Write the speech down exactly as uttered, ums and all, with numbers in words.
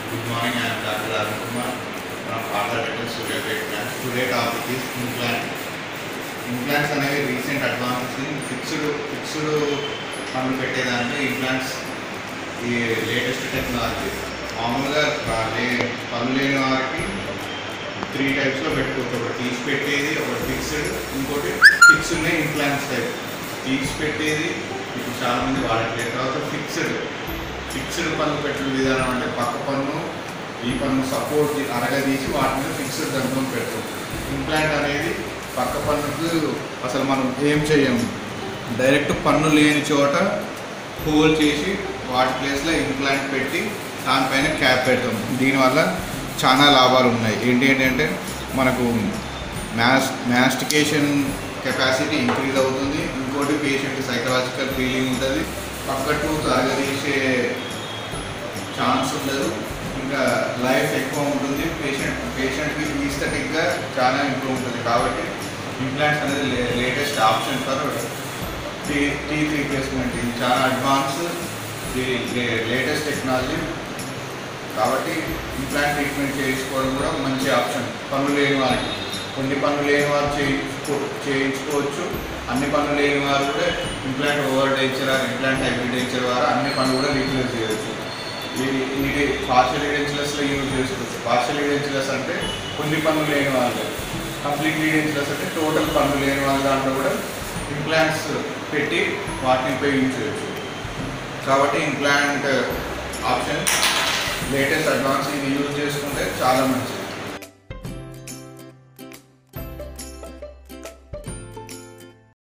Good morning, I am Doctor Arun Kumar from Partha Dental two. Today topic is implant. Implants అనేవి recent advances in fixed fixed పనులు పెట్టేదానికి implants ఈ latest technology. మామూలుగా పనులు లేని వారికి త్రీ టైప్స్లో పెట్టుకోవచ్చు. ఒకటి తీసి పెట్టేది, ఒకటి ఫిక్స్డ్, ఇంకోటి ఫిక్స్డ్నే ఇంప్లాంట్స్ టైప్. తీసి పెట్టేది ఇప్పుడు చాలామంది వాడట్లేదు. తర్వాత ఫిక్స్డ్ ఫిక్స్డ్ పన్ను పెట్టిన విధానం అంటే పక్క పన్ను ఈ పన్ను సపోర్ట్ అరగదీసి వాటి మీద ఫిక్స్డ్ దంతం పెడతాం. ఇంప్లాంట్ అనేది పక్క పన్నుకు అసలు మనం ఏం చేయము, డైరెక్ట్ పన్ను లేని చోట హోల్ చేసి వాటి ప్లేస్లో ఇంప్లాంట్ పెట్టి దానిపైన క్యాప్ పెడతాం. దీనివల్ల చాలా లాభాలు ఉన్నాయి. ఏంటి ఏంటంటే మనకు మ్యాస్ మ్యాస్టికేషన్ కెపాసిటీ ఇంక్రీజ్ అవుతుంది. ఇంకోటి పేషెంట్ సైకలాజికల్ ఫీలింగ్ ఉంటుంది. పక్క టూత్ అరగదీసే ఛాన్స్ ఉండదు. ఇంకా లైఫ్ ఎక్కువ ఉంటుంది. పేషెంట్ పేషెంట్కి ఈస్థెటిక్గా చాలా ఇంప్రూవ్ ఉంటుంది. కాబట్టి ఇంప్లాంట్స్ అనేది లే లేటెస్ట్ ఆప్షన్ ఫర్ టీ టీత్ రీప్లేస్మెంట్. ఇది చాలా అడ్వాన్స్, ఇది లేటెస్ట్ టెక్నాలజీ. కాబట్టి ఇంప్లాంట్ ట్రీట్మెంట్ చేయించుకోవడం కూడా మంచి ఆప్షన్. పన్ను లేని వారికి, కొన్ని పన్ను లేని వారు చేయించుకో చేయించుకోవచ్చు అన్ని పన్ను లేని వారు కూడా implant over denture or implant hybrid denture ద్వారా అన్ని పన్ను కూడా రీప్లేస్ చేయవచ్చు. ఇది ఇది పార్షియల్ డెంచర్స్లో యూజ్ చేసుకోవచ్చు. పార్షియల్ డెంచర్స్ అంటే కొన్ని పన్ను లేని వాళ్ళు, కంప్లీట్ డెంచర్స్ అంటే టోటల్ పన్ను లేని వాళ్ళ దాంట్లో కూడా ఇంప్లాంట్స్ పెట్టి వాటిని ఉపయోగించవచ్చు. కాబట్టి ఇంప్లాంట్ ఆప్షన్ లేటెస్ట్ అడ్వాన్స్ ఇది యూజ్ చేసుకుంటే చాలా మంచిది.